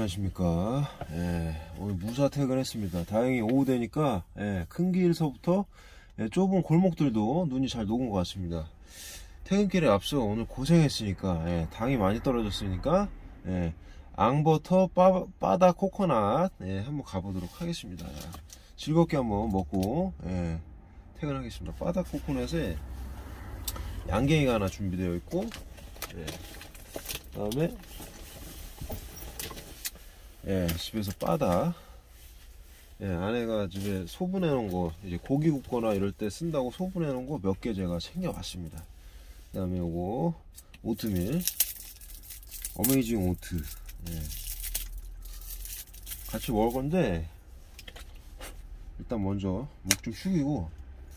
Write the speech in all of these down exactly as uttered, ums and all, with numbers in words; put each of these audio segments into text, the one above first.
안녕하십니까. 예, 오늘 무사 퇴근했습니다. 다행히 오후 되니까 예, 큰 길서부터 예, 좁은 골목들도 눈이 잘 녹은 것 같습니다. 퇴근길에 앞서 오늘 고생했으니까 예, 당이 많이 떨어졌으니까 예, 앙버터 빠, 바다 코코넛 예, 한번 가보도록 하겠습니다. 즐겁게 한번 먹고 예, 퇴근하겠습니다. 바다 코코넛에 양갱이가 하나 준비되어 있고 예, 그 다음에 예, 집에서 바다 예, 아내가 집에 소분해 놓은 거 이제 고기 굽거나 이럴 때 쓴다고 소분해 놓은 거 몇 개 제가 챙겨 왔습니다. 그 다음에 요거 오트밀 어메이징 오트 예. 같이 먹을 건데 일단 먼저 목 좀 숙이고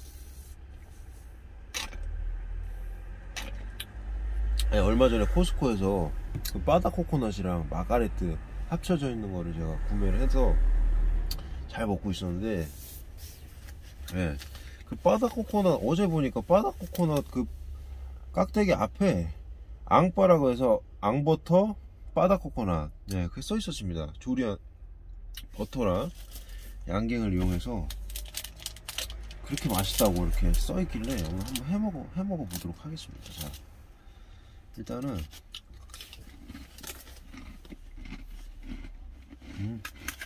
예, 얼마 전에 코스코에서 그 바다 코코넛이랑 마가레트 합쳐져 있는 거를 제가 구매를 해서 잘 먹고 있었는데 예, 그 바다 코코넛 어제 보니까 바다 코코넛 그 깍대기 앞에 앙바라고 해서 앙버터 바다 코코넛 예, 그게 써 있었습니다. 조리한 버터랑 양갱을 이용해서 그렇게 맛있다고 이렇게 써 있길래 오늘 한번 해 먹어 해 먹어 보도록 하겠습니다. 자, 일단은 음.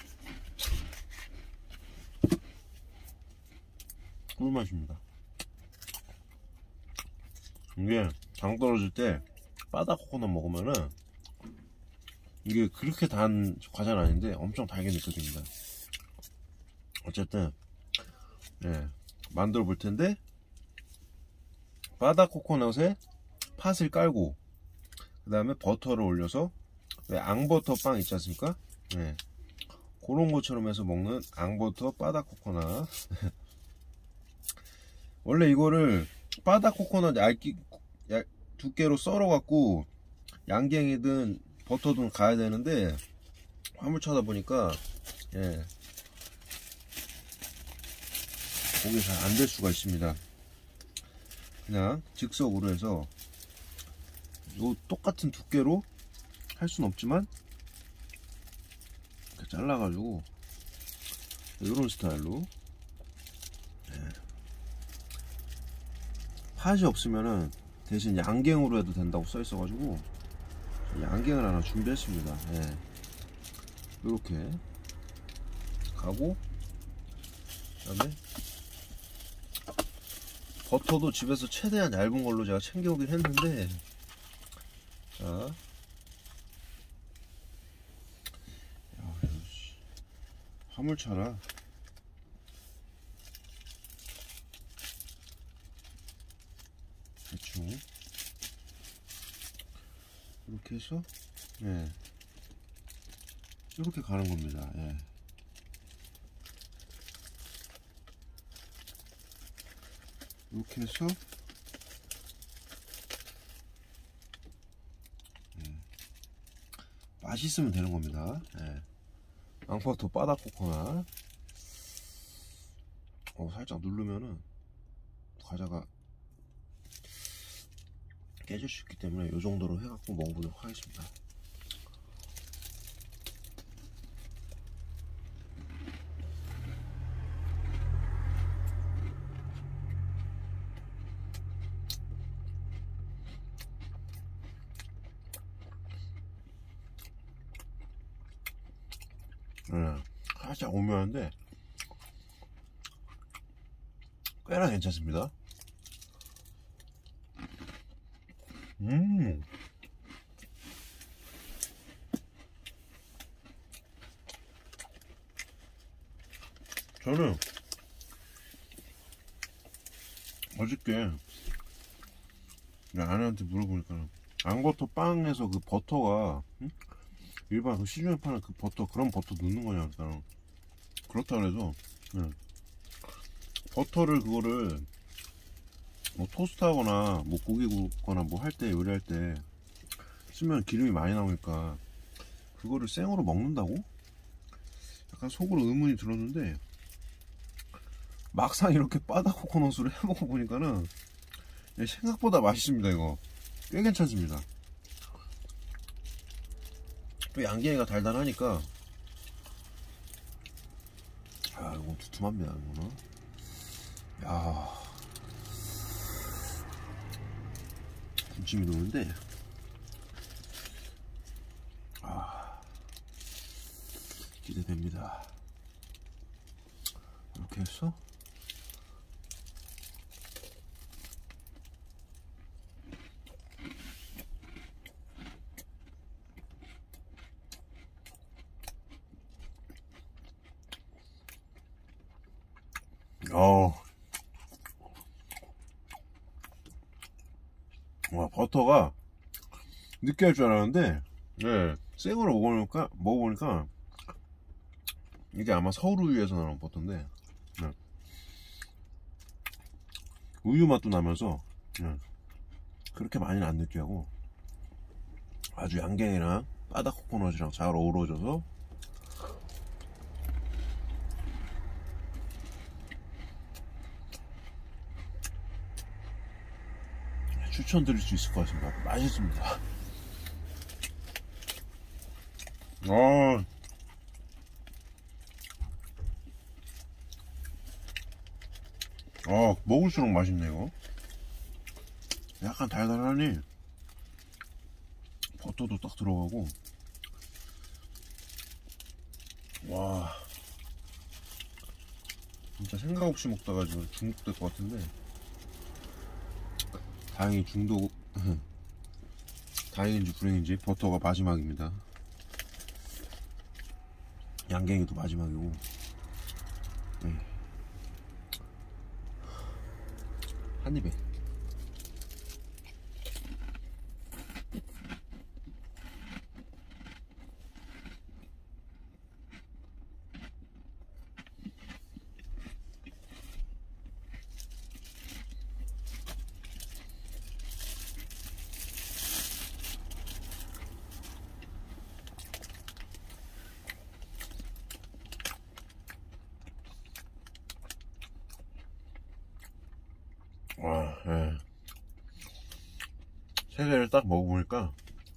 꿀맛입니다. 이게 당 떨어질 때 바다 코코넛 먹으면은 이게 그렇게 단 과자는 아닌데 엄청 달게 느껴집니다. 어쨌든 예, 만들어 볼 텐데 바다 코코넛에 팥을 깔고 그 다음에 버터를 올려서 왜 앙버터 빵 있지 않습니까? 네. 그런 것처럼 해서 먹는 앙버터 바다 코코넛. 원래 이거를 바다 코코넛 얇기 두께로 썰어 갖고 양갱이든 버터든 가야 되는데 화물차다 보니까 예, 그게 잘 안 될 수가 있습니다. 그냥 즉석으로 해서 요 똑같은 두께로 할 수는 없지만 이렇게 잘라가지고 이런 스타일로 네. 팥이 없으면은 대신 양갱으로 해도 된다고 써 있어가지고 양갱을 하나 준비했습니다. 네. 이렇게 가고 그다음에 버터도 집에서 최대한 얇은 걸로 제가 챙겨오긴 했는데 자 화물차라 대충 이렇게 해서 예, 이렇게 가는 겁니다. 예. 이렇게 해서 예, 맛있으면 되는 겁니다. 예. 앙버터 바다 코코넛 어, 살짝 누르면은 과자가 깨질 수 있기 때문에 이 정도로 해갖고 먹어보도록 하겠습니다. 네, 살짝 오묘한데 꽤나 괜찮습니다. 음 저는 어저께 아내한테 물어보니까 앙버터 빵에서 그 버터가 응? 일반 그 시중에 파는 그 버터 그런 버터 넣는 거냐 그랬잖아. 그렇다 그래서 네. 버터를 그거를 뭐 토스트하거나 뭐 고기 굽거나 뭐 할 때 요리할 때 쓰면 기름이 많이 나오니까 그거를 생으로 먹는다고? 약간 속으로 의문이 들었는데 막상 이렇게 바다 코코넛으로 해 먹어 보니까는 생각보다 맛있습니다. 이거 꽤 괜찮습니다. 또 양갱이가 달달하니까. 아, 이거 두툼합니다, 이거는. 야, 군침이 도는데. 아, 기대됩니다. 이렇게 해서 어, 와, 버터가 느끼할 줄 알았는데, 네, 생으로 먹어보니까, 먹어보니까, 이게 아마 서울 우유에서 나온 버터인데, 네, 우유 맛도 나면서, 네, 그렇게 많이는 안 느끼하고, 아주 양갱이랑 바닥 코코넛이랑 잘 어우러져서, 추천드릴 수 있을 것 같습니다. 맛있습니다. 어, 어, 먹을수록 맛있네요. 약간 달달하니 버터도 딱 들어가고, 와, 진짜 생각 없이 먹다가 지금 중독될 것 같은데, 다행히 중독 다행인지 불행인지 버터가 마지막입니다. 양갱이도 마지막이고. 네. 한 입에. 와, 예. 세 개를 딱 먹어보니까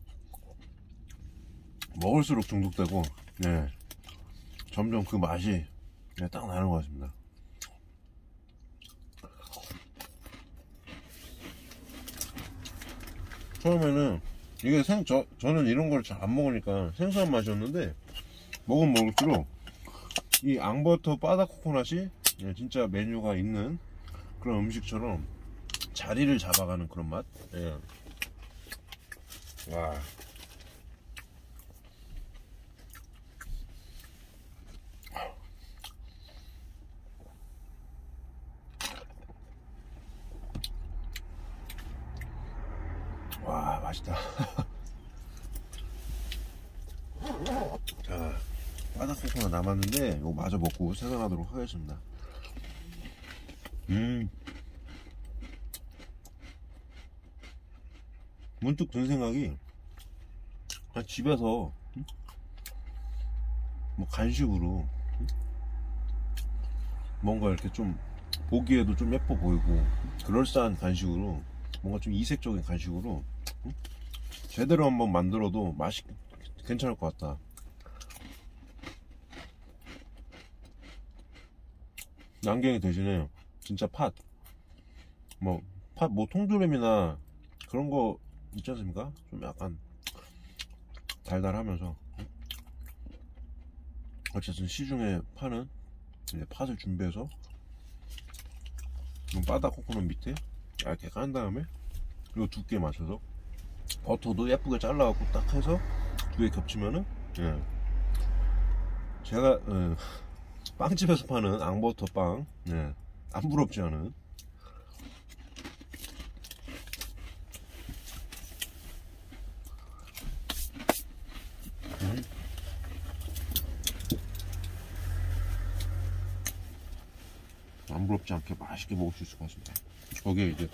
먹을수록 중독되고, 예, 점점 그 맛이, 예, 딱 나는 것 같습니다. 처음에는 이게 생, 저, 저는 이런 걸 잘 안 먹으니까 생소한 맛이었는데, 먹으면 먹을수록 이 앙버터 바닥 코코넛이, 예, 진짜 메뉴가 있는 그런 음식처럼 자리를 잡아가는 그런 맛. 예. 와, 와, 맛있다. 자, 바닥 코코넛 남았는데 이거 마저 먹고 생각하도록 하겠습니다. 음, 문득 든 생각이, 그냥 집에서 뭐 간식으로 뭔가 이렇게 좀 보기에도 좀 예뻐 보이고 그럴싸한 간식으로, 뭔가 좀 이색적인 간식으로 제대로 한번 만들어도 맛이 괜찮을 것 같다. 양갱이 대신에 진짜 팥, 뭐 팥 뭐 통조림이나 그런 거 있지 않습니까? 좀 약간 달달하면서, 어쨌든 시중에 파는 이제 팥을 준비해서 바닥 코코넛 밑에 얇게 깐 다음에 요 두께 맞춰서 버터도 예쁘게 잘라갖고 딱 해서 두 개 겹치면은, 예, 제가 예, 빵집에서 파는 앙버터 빵, 예, 안 부럽지 않은. 음. 안 부럽지 않게 맛있게 먹을 수 있을 것 같습니다. 거기에 이제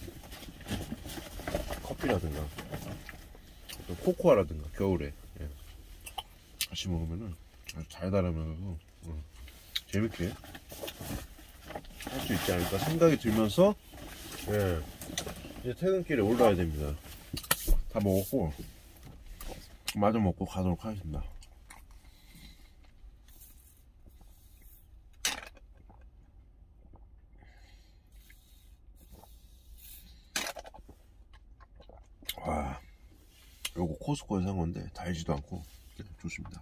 커피라든가 어떤 코코아라든가 겨울에, 예, 같이 먹으면은 아주 달달하면서도, 어, 재밌게 할 수 있지 않을까 생각이 들면서, 예, 이제 퇴근길에 올라야 됩니다. 다 먹었고 마저 먹고 가도록 하겠습니다. 와, 요거 코스코에서 산 건데 달지도 않고 좋습니다.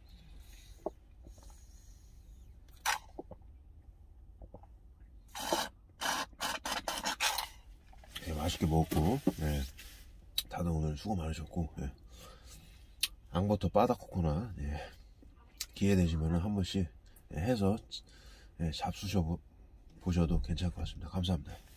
네, 맛있게 먹었고, 네, 다들 오늘 수고 많으셨고, 네. 앙버터 바다코코넛, 네, 기회 되시면 한 번씩 해서 네, 잡수셔 보셔도 괜찮을 것 같습니다. 감사합니다.